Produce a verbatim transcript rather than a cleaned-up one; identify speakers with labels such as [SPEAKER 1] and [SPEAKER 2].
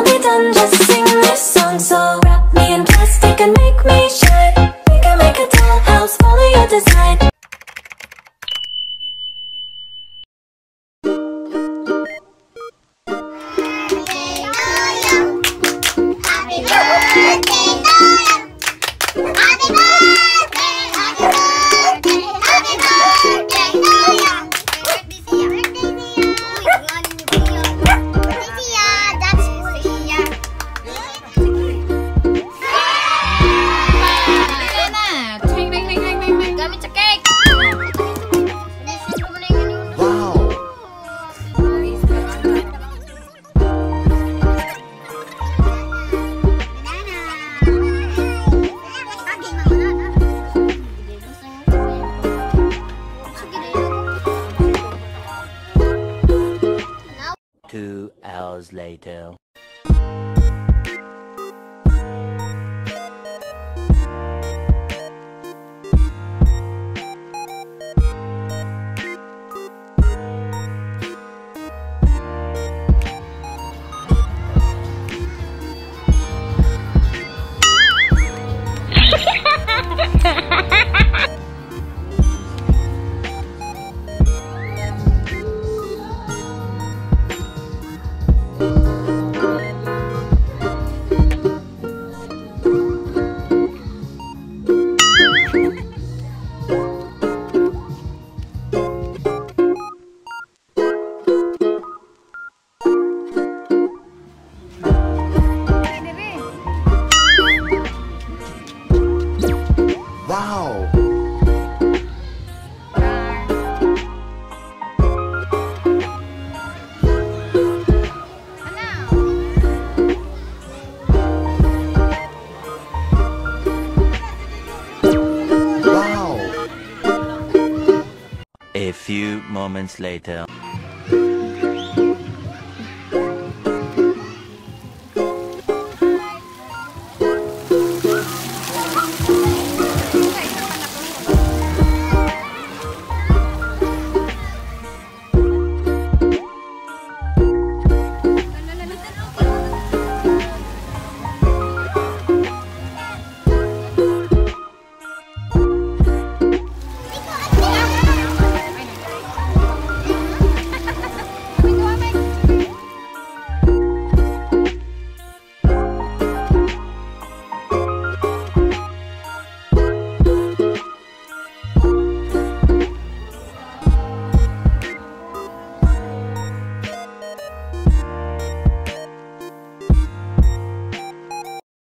[SPEAKER 1] I'll be done, just sing this song. So wrap me in plastic and make me shine. We can make a dollhouse, follow your design.
[SPEAKER 2] Two hours later.
[SPEAKER 3] Wow!
[SPEAKER 2] A few moments later.